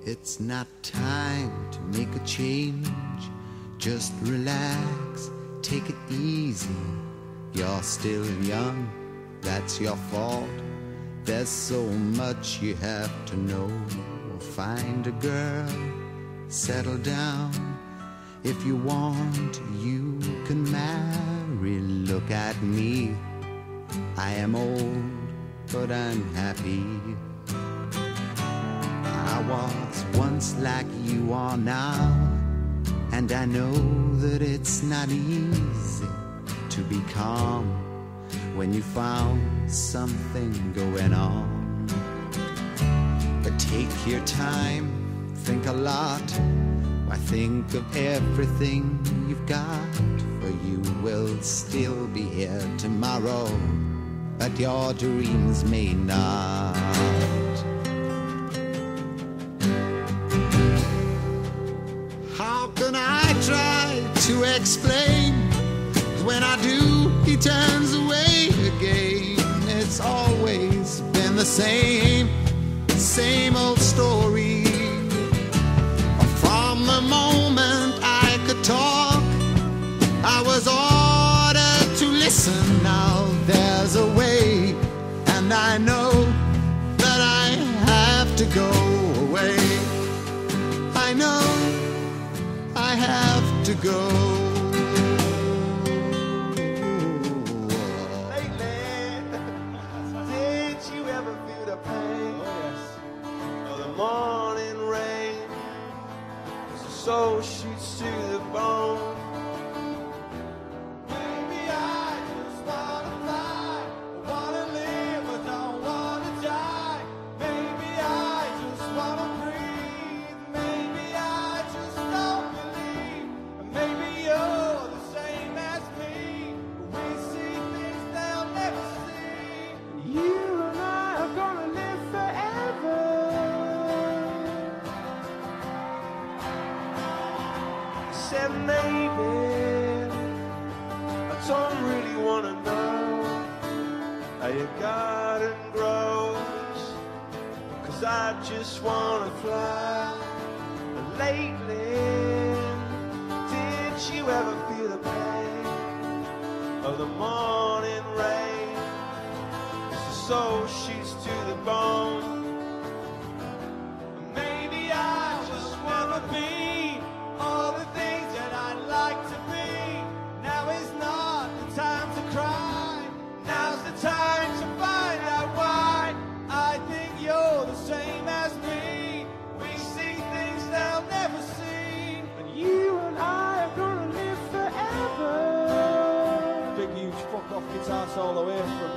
It's not time to make a change. Just relax, take it easy. You're still young, that's your fault. There's so much you have to know. Find a girl, settle down. If you want, you can marry. Look at me, I am old, but I'm happy. I was once like you are now, and I know that it's not easy to be calm when you found something going on. But take your time, think a lot. Why, think of everything you've got, for you will still be here tomorrow, but your dreams may not. How can I try to explain? When I do, he turns away again. It's always been the same old story. From the moment I could talk, I was ordered to listen. Now there's a way, and I know that I have to go away. I know I have to go. Morning rain, so shoots to the bone. Maybe I just wanna fly, I wanna live, but don't wanna die. Maybe I just wanna breathe, maybe I just don't believe. Maybe you're the same as me, we see things they'll never see. You and I are gonna live forever. Said maybe I don't really wanna know how your garden grows, 'cause I just wanna fly. But lately, did you ever feel the pain of the morning rain? So shoots to the bone. Maybe I just wanna be all the things that I'd like to be. Now is not the time to cry. Now's the time to find out why. I think you're the same as me. We see things they'll never see. And you and I are gonna live forever. Big huge fuck off guitar solo here from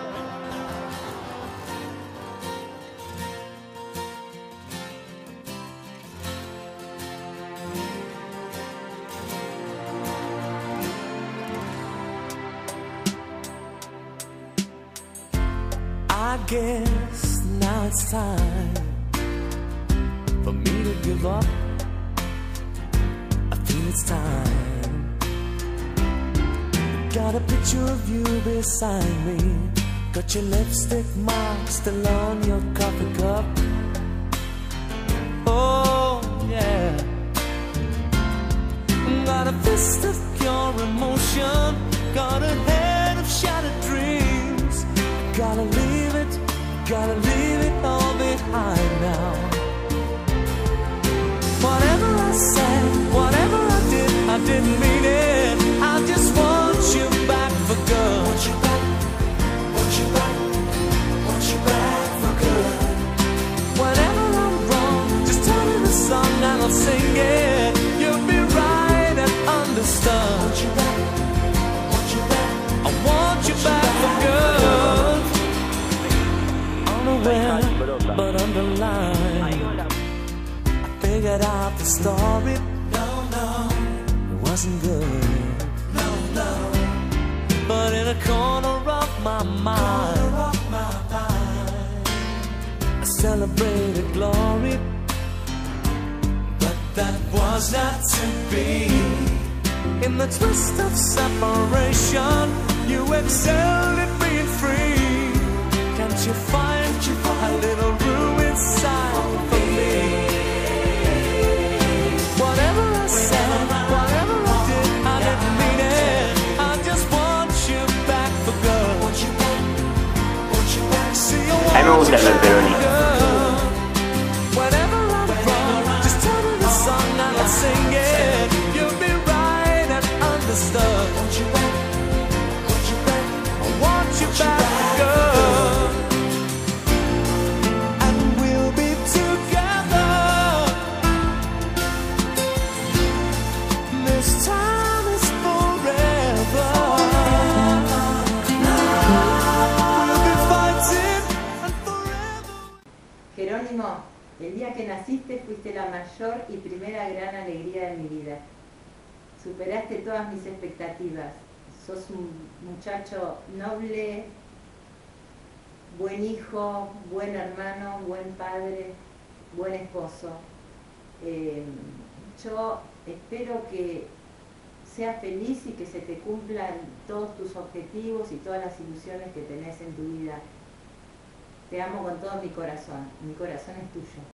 I guess now it's time for me to give up. I feel it's time. Got a picture of you beside me. Got your lipstick mark still on your coffee cup. Oh yeah. Got a fist of pure emotion. Got a head of shattered dreams. Gotta leave it all behind now. Whatever I said, whatever I did, I didn't mean it. I just want you back for good. Want you back, want you back, want you back for good. Whenever I'm wrong, just tell me the song and I'll sing it. You'll be right and understood. Want you back, want you back, I want you back for good. But underlined, I figured out the story. No, it wasn't good. No, but in a corner of my mind, I celebrated glory. But that was not to be. In the twist of separation, you excelled at being free. Can't you find a little room inside for me? gusta ser peronista. Whenever I'm wrong, just tell me the song and I'll sing it. You'll be right and understood. Want you back, want you back, I want you back for good. And we'll be together. This time is forever. We'll be fighting and forever. Jerónimo, el día que naciste fuiste la mayor y primera gran alegría de mi vida. Superaste todas mis expectativas. Sos un muchacho noble, buen hijo, buen hermano, buen padre, buen esposo. Yo espero que seas feliz y que se te cumplan todos tus objetivos y todas las ilusiones que tenés en tu vida. Te amo con todo mi corazón es tuyo.